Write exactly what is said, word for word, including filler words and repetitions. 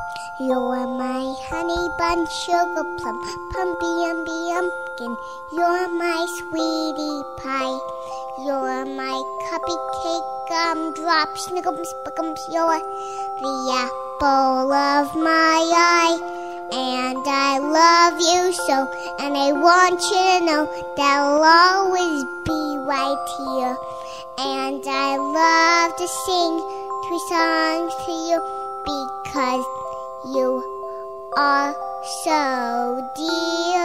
You're my honey bun, sugar plum, pumpy umby umpkin. You're my sweetie pie. You're my cupcake, gumdrop, snickums, spickums. You're the apple of my eye. And I love you so, and I want you to know that I'll always be right here. And I love to sing three songs to you because you are so dear.